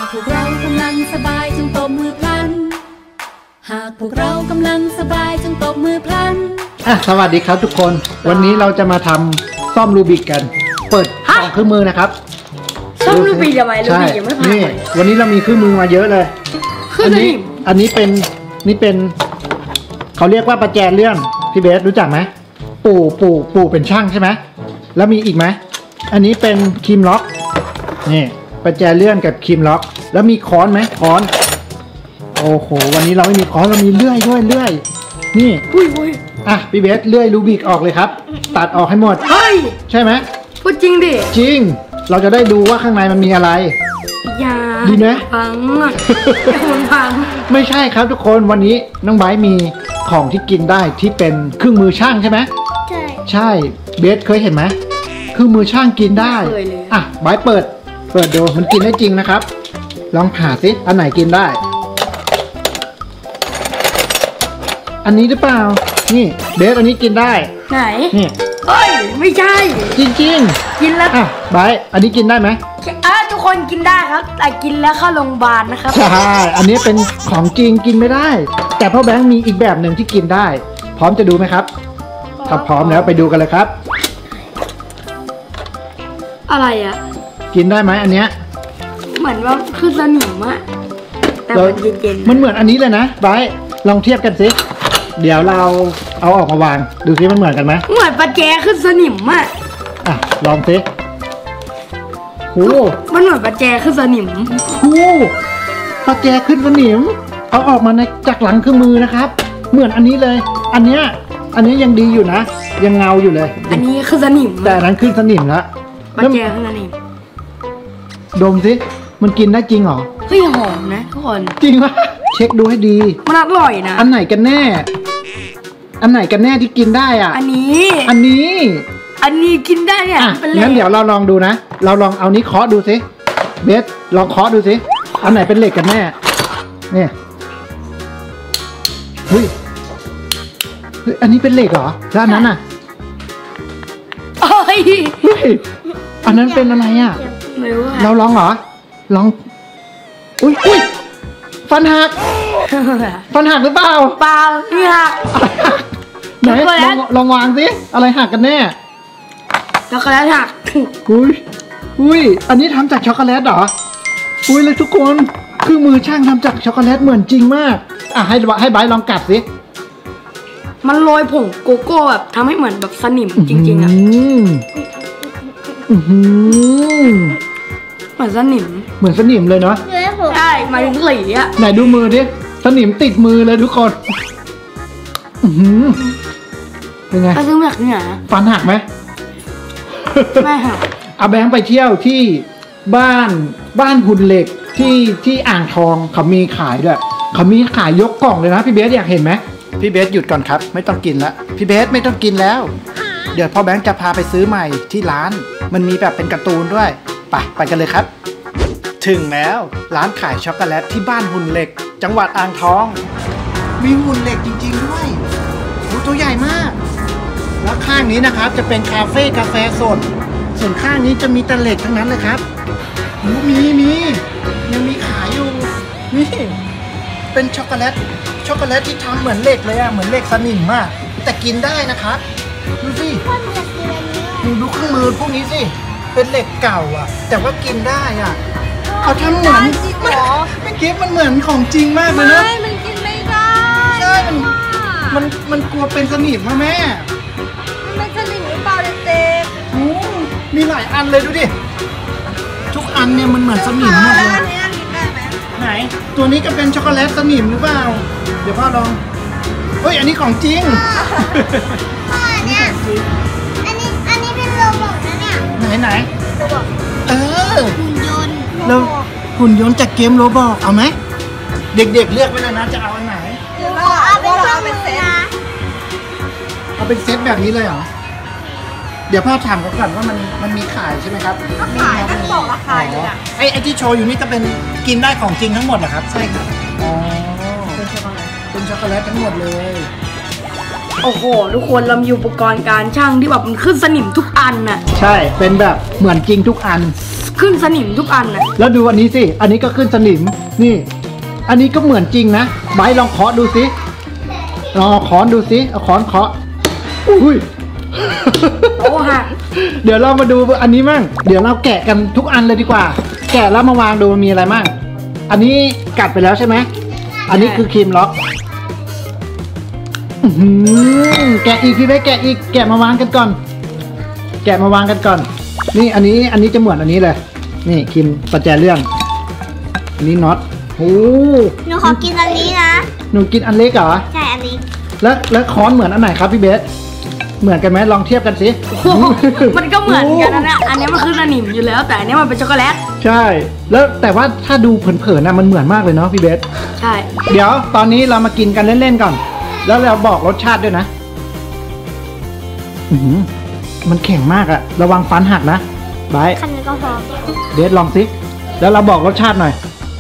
พวกเรากำลังสบายจงตบมือพลันหากพวกเรากำลังสบายจงตบมือพลันสวัสดีครับทุกคนวันนี้เราจะมาทำซ่อมรูบิกกันเปิดกล่องเครื่องมือนะครับซ่อมรูบิกทำไมรูบิกยังไม่ผ่านนี่วันนี้เรามีเครื่องมือมาเยอะเลยอันนี้เป็นเขาเรียกว่าประแจเลื่อนพี่เบสรู้จักไหมปู่เป็นช่างใช่ไหมแล้วมีอีกไหมอันนี้เป็นคีมล็อกนี่ประแจเลื่อนกับคีมล็อกแล้วมีค้อนไหมค้อนโอ้โหวันนี้เราไม่มีค้อนเรามีเลื่อยด้วยเลื่อยนี่พี่เบสเลื่อยรูบิกออกเลยครับตัดออกให้หมดใช่ไหมพูดจริงดิจริงเราจะได้ดูว่าข้างในมันมีอะไรอย่าดีไหมพังไม่ใช่ครับทุกคนวันนี้น้องไบร์ทมีของที่กินได้ที่เป็นเครื่องมือช่างใช่ไหมใช่เบสเคยเห็นไหมเครื่องมือช่างกินได้ไบร์ทเปิดดูมันกินได้จริงนะครับลองผ่าสิอันไหนกินได้อันนี้หรือเปล่านี่เบสอันนี้กินได้ไหนนี่เฮ้ยไม่ใช่จริงกินแล้วไบร์ทอันนี้กินได้ไหมทุกคนกินได้ครับแต่กินแล้วเข้าโรงพยาบาลนะครับใช่อันนี้เป็นของจริงกินไม่ได้แต่พ่อแบงค์มีอีกแบบหนึ่งที่กินได้พร้อมจะดูไหมครับถ้าพร้อมแล้วไปดูกันเลยครับอะไรอ่ะกินได้ไหมอันเนี้ยเหมือนว่าคือสนิมอะแต่มันเย็นมันเหมือนอันนี้เลยนะไบร์ทลองเทียบกันสิเดี๋ยวเราเอาออกมาวางดูสิมันเหมือนกันไหมเหมือนประแจขึ้นสนิมอะลองสิมันเหมือนประแจขึ้นสนิมประแจขึ้นสนิมเอาออกมาจากหลังเครื่องมือนะครับเหมือนอันนี้เลยอันนี้ยังดีอยู่นะยังเงาอยู่เลยอันนี้ขึ้นสนิมแต่อันนั้นขึ้นสนิมแล้วประแจขึ้นสนิมดมสิมันกินได้จริงเหรอเฮ้ยหอมนะทุกคนจริงปะเช็คดูให้ดีมันอร่อยนะอันไหนกันแน่ที่กินได้อ่ะอันนี้กินได้เนี่ยงั้นเดี๋ยวเราลองดูนะเราลองเอานี้เคาะดูสิเบสลองเคาะดูสิอันไหนเป็นเหล็กกันแน่เนี่ยเฮ้ยอันนี้เป็นเหล็กเหรอแล้วอันนั้นอ่ะอันนั้นเป็นอะไรอ่ะเราลองเหรอลองอุ้ยฟันหักหรือเปล่าไม่หักไหนลองวางสิอะไรหักกันแน่ช็อกโกแลตหักอุ้ยอันนี้ทำจากช็อกโกแลตเหรอเลยทุกคนเครื่องมือช่างทำจากช็อกโกแลตเหมือนจริงมากให้ไบร์ทลองกัดสิมันโรยผงโกโก้แบบทำให้เหมือนแบบสนิมจริงๆอ่ะเหมือนสนิมเลยเนาะใช่มาถึงหลีอ่ะไหนดูมือดิสนิมติดมือเลยทุกคนเป็นไงซื้อแบบนี้ฟันหักไหมไม่หักเอาแบงค์ไปเที่ยวที่บ้านหุ่นเหล็กที่อ่างทองเขามีขายด้วยเขามีขายยกกล่องเลยนะพี่เบสอยากเห็นไหมพี่เบสหยุดก่อนครับไม่ต้องกินแล้วพี่เบสไม่ต้องกินแล้วเดี๋ยวพ่อแบงค์จะพาไปซื้อใหม่ที่ร้านมันมีแบบเป็นการ์ตูนด้วยไปกันเลยครับถึงแล้วร้านขายช็อกโกแลตที่บ้านหุ่นเหล็กจังหวัดอ่างทองมีหุ่นเหล็กจริงๆด้วยตัวใหญ่มากแล้วข้างนี้นะครับจะเป็นคาเฟ่กาแฟสดส่วนข้างนี้จะมีแต่เหล็กทั้งนั้นเลยครับมียังมีขายอยู่นี่เป็นช็อกโกแลตที่ทำเหมือนเหล็กเลยอะเหมือนเหล็กสนิมมากแต่กินได้นะครับดูสิดูเครื่องมือพวกนี้สิเป็นเหล็กเก่าอะแต่ว่ากินได้อะเขาทำเหมือนมันเหมือนของจริงมากเลยนะมันกินไม่ได้ใช่มันกลัวเป็นสนิมแม่มันสนิมหรือเปล่าเด็กๆมีหลายอันเลยดูดิทุกอันเนี่ยมันเหมือนสนิมหมดเลยไหนตัวนี้ก็เป็นช็อกโกแลตสนิมหรือเปล่าเดี๋ยวพ่อลองอันนี้ของจริงเนี่ยอันนี้เป็นโรบอทนะเนี่ยไหนโรบอทหุ่นยนต์แล้วหุ่นยนต์จากเกมโรบอทเอาไหมเด็กๆเลือกไว้เลยนะจะเอาอันไหนเอาเป็นเซตเอาเป็นเซตแบบนี้เลยเหรอเดี๋ยวพ่อถามเขาก่อนว่ามันมีขายใช่ไหมครับขายท่านบอกราคาอยู่นะไอ้ที่โชว์อยู่นี่จะเป็นกินได้ของจริงทั้งหมดเหรอครับใช่ครับเป็นช็อกโกแลตทั้งหมดเลยโอ้โหทุกคนเรามีอุปกรณ์การช่างที่แบบมันขึ้นสนิมทุกอันน่ะใช่เป็นแบบเหมือนจริงทุกอันขึ้นสนิมทุกอันนะแล้วดูอันนี้สิอันนี้ก็ขึ้นสนิมนี่ อันนี้ก็เหมือนจริงนะไบร์ทลองเคาะดูสิลองเอาค้อนดูสิเอาค้อนเคาะอุ้ยโอ้หักเดี๋ยวเรามาดูอันนี้มั่งเดี๋ยวเราแกะกันทุกอันเลยดีกว่า แกะแล้วมาวางดูมันมีอะไรมั่งอันนี้กัดไปแล้วใช่ไหมอันนี้คือครีมล็อกแกะอีกพี่เบ๊แกะอีกแกะมาวางกันก่อน แกะมาวางกันก่อนนี่อันนี้จะเหมือนอันนี้เลยนี่ครีมประแจเรื่องอันนี้น็อตโอ้หนูขอกินอันนี้นะหนูกินอันเล็กเหรอใช่อันนี้แล้วค้อนเหมือนอันไหนครับพี่เบสเหมือนกันไหมลองเทียบกันสิมันก็เหมือนกันนะเนี่ยอันนี้มันคือสนิมอยู่แล้ว แต่อันนี้มันเป็นช็อกโกแลตใช่แล้วแต่ว่าถ้าดูเผินๆนะมันเหมือนมากเลยเนาะพี่เบสใช่เดี๋ยวตอนนี้เรามากินกันเล่นๆก่อน แล้วเราบอกรสชาติด้วยนะมันแข็งมากอะระวังฟันหักนะไบร์ทคันนี้ก็พอเบสลองสิแล้วเราบอกรสชาติหน่อย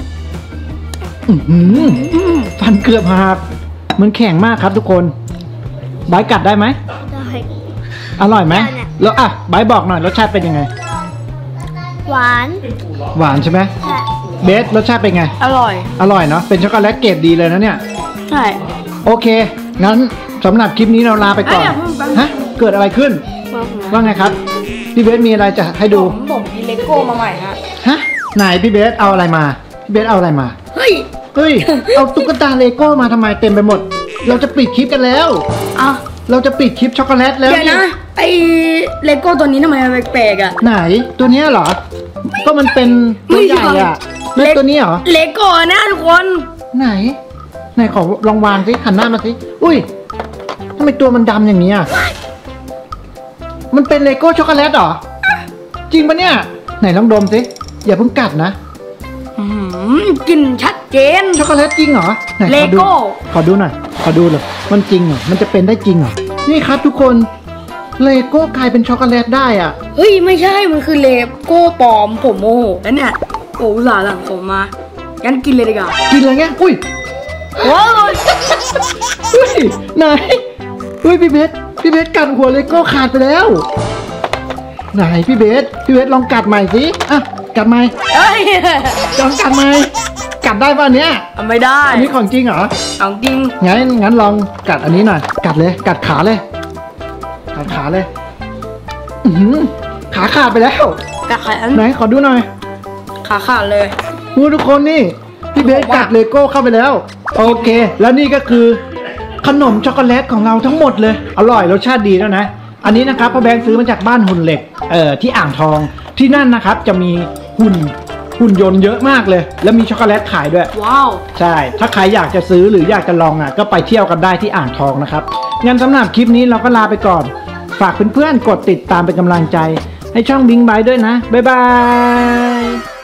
ฟันเกือบหักมันแข็งมากครับทุกคนไบร์ทกัดได้ไหมได้อร่อยไหมได้เนี่ยแล้วไบร์ทบอกหน่อยรสชาติเป็นยังไงหวานหวานใช่ไหมใช่เบสรสชาติเป็นไงอร่อยอร่อยเนาะเป็นช็อกโกแลตเกรดดีเลยนะเนี่ยใช่โอเคงั้นสำหรับคลิปนี้เราลาไปก่อนเอ้ยอย่าเพิ่งแป๊บฮะเกิดอะไรขึ้นว่าไงครับพี่เบสมีอะไรจะให้ดูผมกินเลโก้มาใหม่ฮะฮะไหนพี่เบสเอาอะไรมาพี่เบสเอาอะไรมาเฮ้ยเฮ้ย เอาตุ๊กตาเลโก้มาทำไมเต็มไปหมด เราจะปิดคลิปกันแล้วอ่ะเราจะปิดคลิปช็อกโกแลตแล้วเดี๋ยวนะไอเลโก้ตัวนี้ทำไมมันแปลกๆอ่ะไหนตัวเนี้ยเหรอ ก็มันเป็นตัวใหญ่อะแล้วตัวนี้เหรอเลโก้นะทุกคนไหนขอลองวางสิหันหน้ามาสิอุ้ยทำไมตัวมันดำอย่างนี้อ่ะมันเป็นเลโก้ช็อกโกแลตเหรอจริงปะเนี่ยไหนลองดมสิอย่าเพิ่งกัดนะกลิ่นชัดเจนช็อกโกแลตจริงเหรอไหนขอดูเลโก้ขอดูหน่อยขอดูเลยมันจริงเหรอมันจะเป็นได้จริงเหรอนี่ครับทุกคนเลโก้กลายเป็นช็อกโกแลตได้อ่ะเฮ้ยไม่ใช่มันคือเลโก้ปลอมผมโมโหแล้วเนี่ยโอ้อุตส่าห์หลังผมมางั้นกินเลยดีกว่ากินอะไรเงี้ยอุ้ยว้าวเฮ้ยไหนเฮ้ยพี่เบสกัดหัวเลโก้ขาดไปแล้วไหนพี่เบสลองกัดใหม่สิอ่ะกัดใหม่เฮ้ยลองกัดใหม่กัดได้ป่ะเนี้ยไม่ได้อันนี้ของจริงเหรอของจริงงั้นลองกัดอันนี้หน่อยกัดเลยกัดขาเลยกัดขาเลยขาขาดไปแล้วกะไข่อันไหนขอดูหน่อยขาขาดเลยทุกคนนี่พี่เบสกัดเลโก้เข้าไปแล้วโอเค แล้วนี่ก็คือขนมช็อกโกแลตของเราทั้งหมดเลยอร่อยรสชาติดีแล้วนะอันนี้นะครับพ่อแบงค์ซื้อมาจากบ้านหุ่นเหล็กที่อ่างทองที่นั่นนะครับจะมีหุ่นยนต์เยอะมากเลย แล้วมีช็อกโกแลตขายด้วยว้าวใช่ถ้าใครอยากจะซื้อหรืออยากจะลองก็ไปเที่ยวกันได้ที่อ่างทองนะครับงั้นสำหรับคลิปนี้เราก็ลาไปก่อนฝากเพื่อนๆกดติดตามเป็นกำลังใจให้ช่องบิงบายด้วยนะบ๊ายบาย